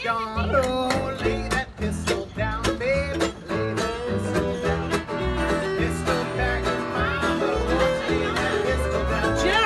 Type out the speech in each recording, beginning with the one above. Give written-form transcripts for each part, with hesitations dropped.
gone. Oh, lay that pistol down, babe. Lay that pistol down. Pistol packing mama wants to lay that pistol down. Jim!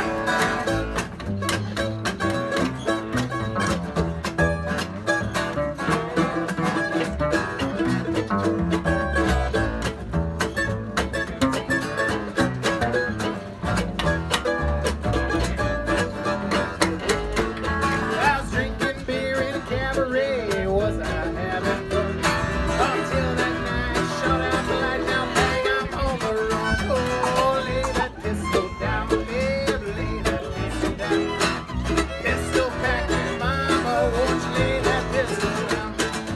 Was I having fun until that night shot out the light? Now bang, I'm on the run. Oh, lay that pistol down, babe, lay that pistol down. Pistol packing mama, won't you lay that pistol down?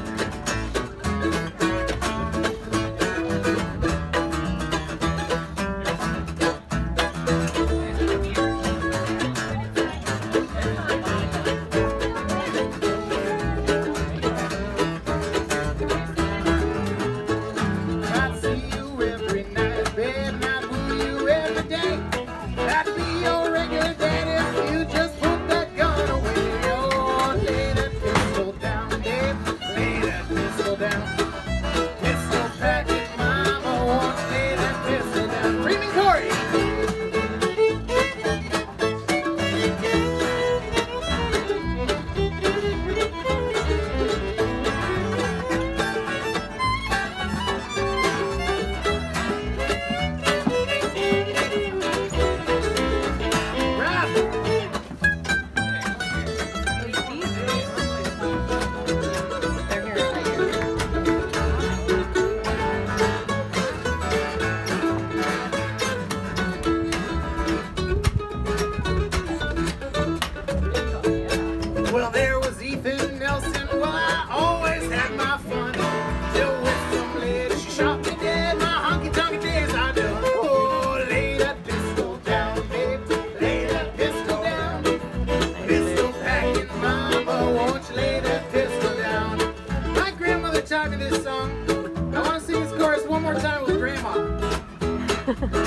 Well, there was Ethan Nelson. Well, I always had my fun. Till with some lady, she shot me dead. My honky-tonky days are done. Oh, lay that pistol down, babe. Lay that pistol down. Pistol packing mama, won't you lay that pistol down? My grandmother taught me this song. I want to sing this chorus one more time with Grandma.